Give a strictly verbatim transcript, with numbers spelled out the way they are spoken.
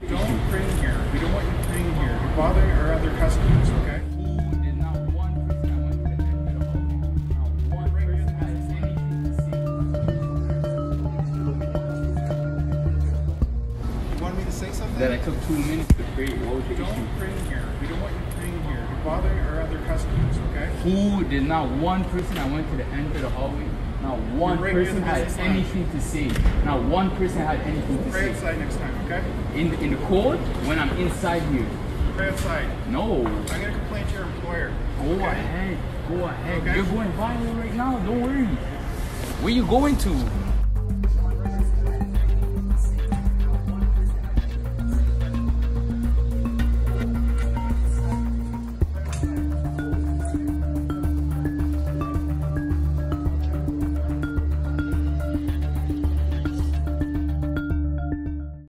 Don't bring here. We don't want you bringing here. You're bothering our other customers, okay? Who did not one person I went to the end of the hallway. Not one person had anything to say. You want me to say something? That I took two minutes to create. What was the issue? Don't bring here. We don't want you bringing here. You're bothering our other customers, okay? Who did not one person I went to the end of the hallway. Not one You're right person near the had business line. anything to say. Not one person had anything to Pray say. outside next time, okay? In the, in the cold, when I'm inside here. Pray outside. No. I'm gonna complain to your employer. Go okay? ahead. Go ahead. Okay. You're going viral right now. Don't worry. Where you going to?